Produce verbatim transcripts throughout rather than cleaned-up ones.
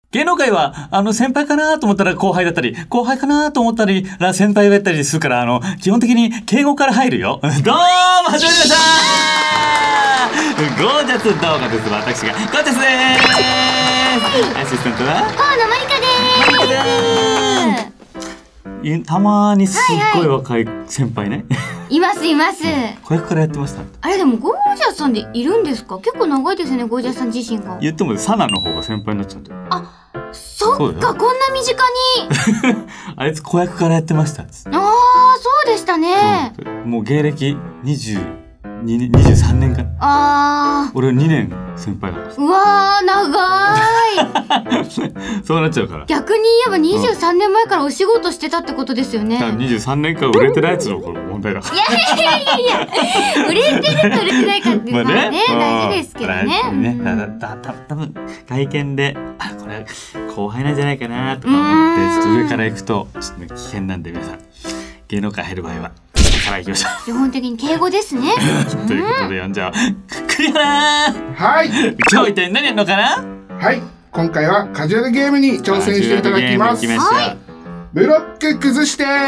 芸能界は、あの、先輩かなと思ったら後輩だったり、後輩かなと思ったり、先輩がやったりするから、あの、基本的に敬語から入るよ。どうも、始まりましたーゴージャス動画です。私が、ゴージャスでーす。アシスタントは河野まりかでーす。 たまにすっごい若い先輩ね。 いますいます。 子役からやってました。 あれでもゴージャスさんでいるんですか？結構長いですね、ゴージャスさん自身が。 言ってもサナの方が先輩になっちゃうんだよ。 あ、そっか、こんな身近に。 あいつ子役からやってました。ああ、 そうでしたね。 もう芸歴にじゅうにねん、にじゅうさんねんかな。ああ。俺にねん先輩だから。 うわー、長い。 そうなっちゃうから。 逆に言えばにじゅうさんねんまえからお仕事してたってことですよね。 にじゅうさんねんかん売れてないやつの問題だから。 いやいやいやいや、売れてるか売れてないかっていうのはね、大事ですけどね。 ただ、た多分会見で、あ、これ後輩なんじゃないかなとか思って、ちょっと上から行くと、ちょっとね、危険なんで皆さん、芸能界入る場合は、から行きましょう。 基本的に敬語ですね。 ということで読んじゃう。クリアー。 はい。 今日一体何やるのかな。 はい。今回はカジュアルゲームに挑戦していただきます。はい。ブロック崩してー。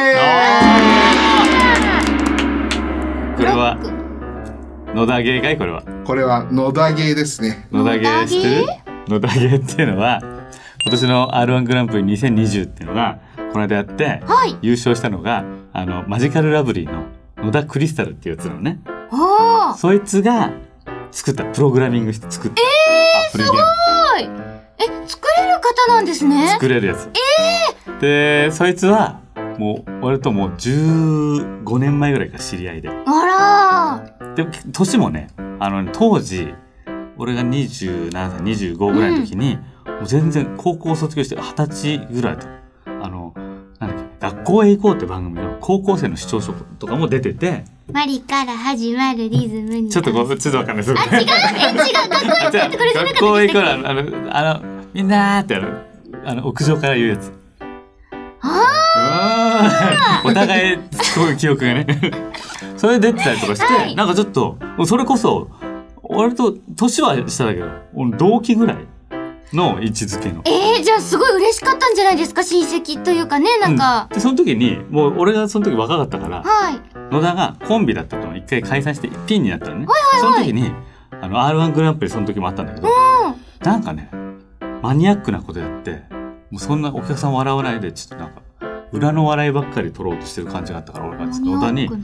これは野田ゲーかい？これは。 これは野田ゲーですね。 野田ゲー知ってる？野田ゲーっていうのは今年の アールワン グランプリにせんにじゅうっていうのがこの間やって、はい、優勝したのがあのマジカルラブリーの野田クリスタルっていうやつなのね。そいつが作ったプログラミングして作った、 えー、アプリゲーム。すごい。え、作れる方なんですね。 作れるやつ。えー、でそいつはもう俺ともうじゅうごねんまえぐらいから知り合いで。 あら。で年もね、あのね当時俺がにじゅうななさいにじゅうごぐらいの時に、うん、もう全然高校卒業してはたちぐらいとあのなんだっけ学校へ行こうって番組の高校生の視聴者とかも出てて。 マリから始まるリズムに。 ちょっとこうちょっとわかんないです。 あ、違う、え、違う、学校へ行こうってこれじゃなかった。 学校へ行こうあのあのみんなーってあのあの屋上から言うやつ。 ああ。お互いすごい記憶がね。それ出てたりとかして、はい、なんかちょっとそれこそ割と年は下だけど、同期ぐらいの位置づけの。 えー、じゃあすごい嬉しかったんじゃないですか、親戚というかね、なんか。 うん、でその時にもう俺がその時若かったから、 はい、 野田がコンビだったのを一回解散してピンになったのね。 はいはいはい、 その時にあの アールワン グランプリその時もあったんだけど、うん、なんかねマニアックなことやって、もうそんなお客さん笑わないでちょっとなんか裏の笑いばっかり取ろうとしてる感じがあったから、俺が野田に、うん、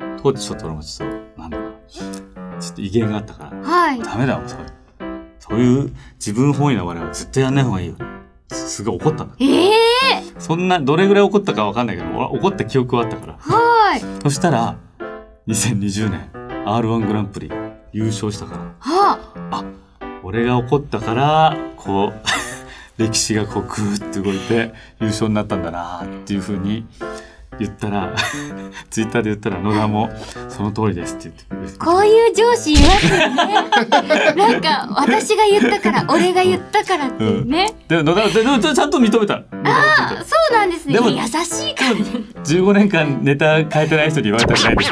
当時ちょっと俺もちょっとなんだろうちょっと威厳があったから、 はい、 ダメだわそれ。そういう自分本位な笑いはずっとやんない方がいいよ。すごい怒ったんだ。 ええー、そんなどれぐらい怒ったかわかんないけど、怒った記憶はあったから。 はい。 そしたらにせんにじゅうねん アールワン グランプリ優勝したから。 はあ、あ、俺が怒ったからこう歴史がこうグーッと動いて優勝になったんだなっていう風に言ったらツイッターで言ったら野田もその通りですって言ってくれる。 こういう上司いますよね。なんか私が言ったから俺が言ったからっていうね、 うん、で野田でもちゃんと認めた。 ああ、そうなんですね。でも優しいからね。 じゅうごねんかんネタ変えてない人に言われたくないです。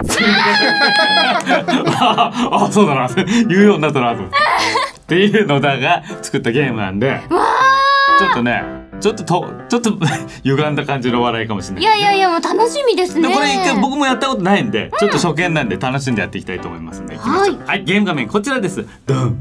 ああ、そうだな言うようになったなとっていう野田が作ったゲームなんで、 わちょっとねちょっととちょっと歪んだ感じの笑いかもしれない。 いやいやいや、もう楽しみですね。 これ一回僕もやったことないんで、うん、ちょっと初見なんで楽しんでやっていきたいと思いますので、はい、はい、ゲーム画面こちらです。ドン。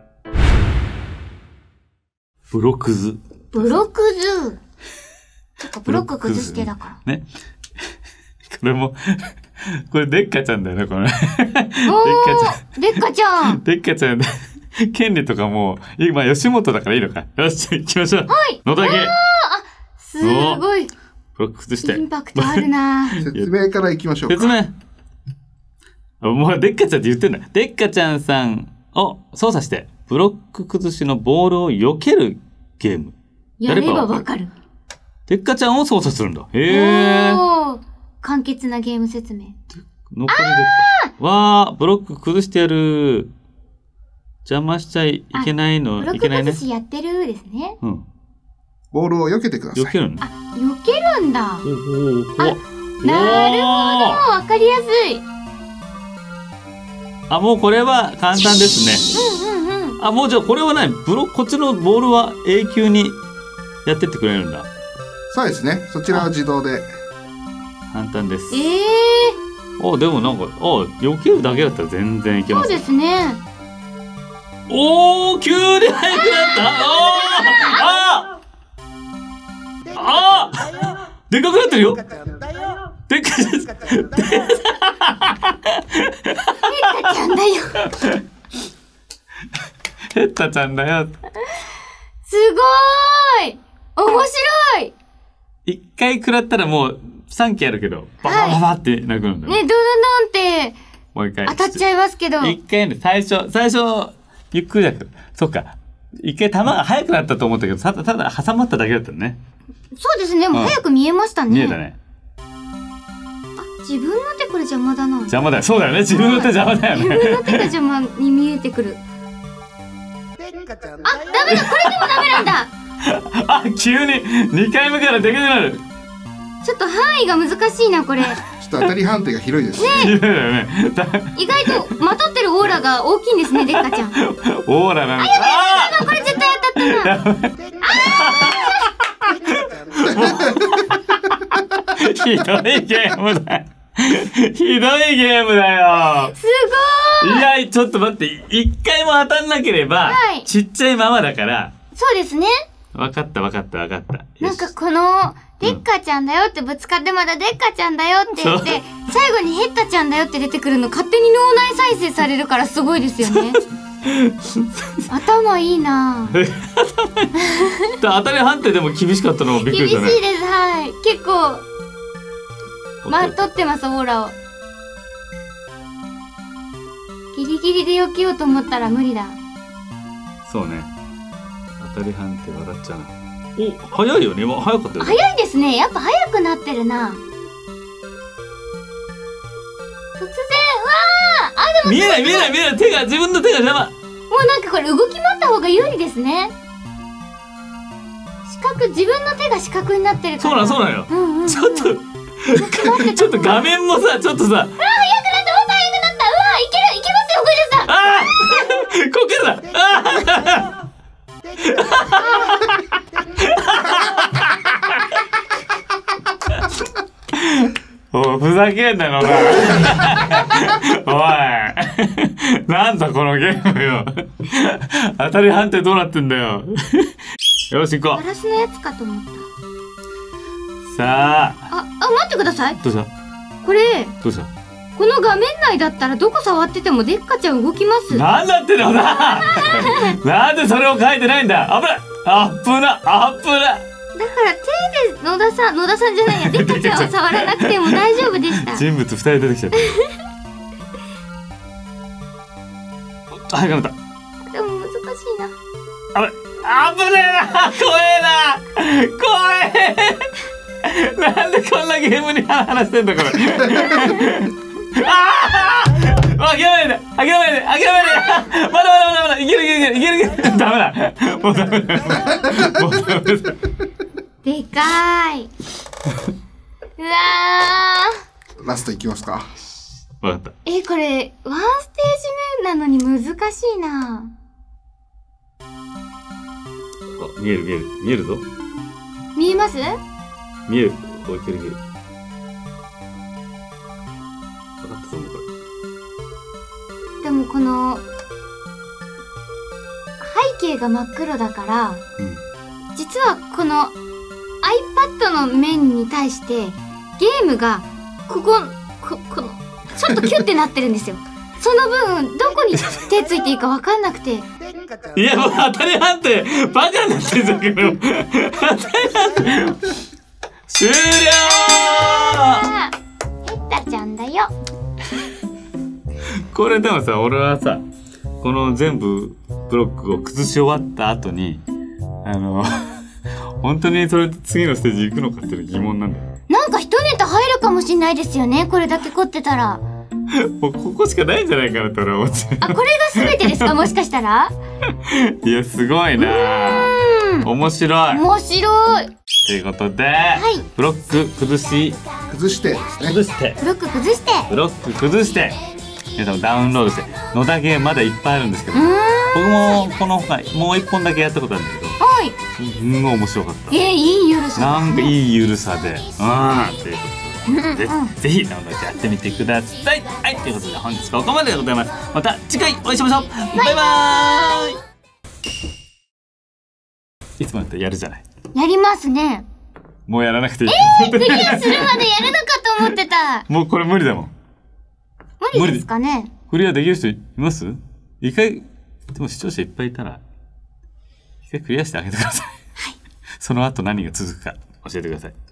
ブロックズ。 ブロックズ。ちょっとブロック崩してだから。 ね。これもこれデッカちゃんだよねこれ。 おー、デッカちゃん。 デッカちゃん。権利とかも今吉本だからいいのか。よし行きましょう。 はい。 野田家。 すごい。 ブロック崩して。 インパクトあるな。 説明からいきましょうか。 説明。もうデッカちゃんって言ってんだ。デッカちゃんさんを操作してブロック崩しのボールを避けるゲーム。 やればわかる。 デッカちゃんを操作するんだ。へー。 おー、簡潔なゲーム説明。 残りデッカ。わー、ブロック崩してやる。邪魔しちゃいけないの、 いけないね。ブロック崩しやってるですね。 うん。 ボールを避けてください。 避けるの？ あ、避けるんだ。 おお、 あ、なるほど、わかりやすい。 あ、もうこれは簡単ですね。 うんうんうん。 あ、もうじゃあこれはない。ブロこっちのボールは永久にやってってくれるんだ。 そうですね。そちらは自動で。 簡単です。 ええあ、でもなんか、あ、避けるだけだったら全然いけー、 ます。 そうですね。 おー、急に速くなった。あーああでかくなってるよ。でっかいです。 ヘッタちゃんだよ。 ヘッタちゃんだよ。 すごーい。面白い。 一回食らったらもうさんきあるけど、ババババってなくなるんだよ。 ね、ドドドンってもう一回。 当たっちゃいますけど。 一回ね、最初、最初、ゆっくりだけど、そっか。一回球が速くなったと思ったけど、ただ、ただ挟まっただけだったね。 そうですね。もう早く見えましたね。 見えたね。 あ、自分の手これ邪魔だな。 邪魔だよ。そうだよね。自分の手邪魔だよね。 自分の手が邪魔に見えてくる。あ、ダメだ。これでもダメなんだ。 あ、急ににかいめからでかくなる。 ちょっと範囲が難しいな、これ。 ちょっと当たり判定が広いですね。 広いだよね。 意外とまとってるオーラが大きいんですね、デッカちゃん。 オーラなんだ。 あ、これ絶対当たったな。 ひどいゲームだよ。ひどいゲームだよ。 すごーい。 いや、ちょっと待って、一回も当たんなければ、 はい、 ちっちゃいままだから。 そうですね。 わかったわかったわかった。 なんかこの、デッカちゃんだよってぶつかってまだデッカちゃんだよって言って、最後にヘッタちゃんだよって出てくるの勝手に脳内再生されるからすごいですよね。頭いいなぁ。 当たり判定でも厳しかったのもびっくりしたね。 厳しいです、はい。結構、まとってます、オーラを。ギリギリで避けようと思ったら無理だ。 そうね。当たり判定笑っちゃうな。お、早いよね。今早かったよね。 早いですね。やっぱ早くなってるな。突然、わー、あ、でも見えない見えない見えない。手が、自分の手が邪魔。 もうなんかこれ動き回った方が有利ですね。四角、自分の手が四角になってるから。 そうなんそうなんよ。 うんうんうん、 ちょっとちょっと画面もさ、ちょっとさ、あー、早くなった、もっと早くなった。うわー、いける、いけますよ、小寺さん。あー、こけるだ。あーおい、ふざけんなのな。おい、なんだこのゲームよ。当たり判定どうなってんだよ。よし、行こガラスのやつかと思った。 う。さあ。 あ、あ、待ってください。 どうしたこれ、 どうしたこの画面内だったらどこ触っててもデッカちゃん動きます。 なんだってんだな。なんでそれを書いてないんだ。危ない。あっぶな、あっぶな。 だから手で野田さん、野田さんじゃないや、デッカちゃんを触らなくても大丈夫でした。 人物二人出てきちゃった。早くなった。 でも難しいな。 あぶ、あぶねえな。怖えな。怖え。なんでこんなゲームに話してんだこれ。ああ。諦めないで、諦めないで、諦めないで。まだまだまだまだ、いけるいけるいけるいけるいける。ダメだ。もうダメだ。もうダメだ。 でかーい。うわー。 ラストいきますか。 わかった。 え、これ、ワンステージ目なのに難しいな。 あ、見える見える。見えるぞ。 見えます？ 見える。お、いけるいける。わかったと思う、これ。 でもこの、背景が真っ黒だから、 うん、 実はこの iPad の面に対して、ゲームが、ここ、こ、この、ちょっとキュッてなってるんですよ。その分、どこに手ついていいかわかんなくて。 いや、もう当たり判定、バカになってんじゃんけど。当たり判定。終了あー、ヘッタちゃんだよ。 これでもさ、俺はさ、この全部ブロックを崩し終わった後に、あの、本当にそれ次のステージ行くのかっていう疑問なんだよ。 なんか一ネタ入るかもしんないですよね。これだけ凝ってたら。 もうここしかないんじゃないかなって俺は思ってる。 あ、これが全てですかもしかしたら。 いや、すごいなぁ。面白い。 面白い。 ということで、 いブロック崩し、 崩してですね。 崩して、 ブロック崩して。 ブロック崩して、皆さんもダウンロードして、野田ゲームまだいっぱいあるんですけど、 うーん。 僕もこの他もう一本だけやったことあるんだけど、 ははい。 すんごい面白かった。 えー、いいゆるさだね。 なんかいいゆるさで、うん、っていうことで、ぜひ、ぜひ、ダウンロードやってみてください。はい、ということで、本日ここまででございます。また次回お会いしましょう。バイバーイ。いつもだったらやるじゃない。 やりますね。 もうやらなくていい。 えー、クリアするまでやるのかと思ってた。 もうこれ無理だもん。 無理ですかね。 クリアできる人います？一回、でも視聴者いっぱいいたら、一回クリアしてあげてください。はい。その後何が続くか教えてください。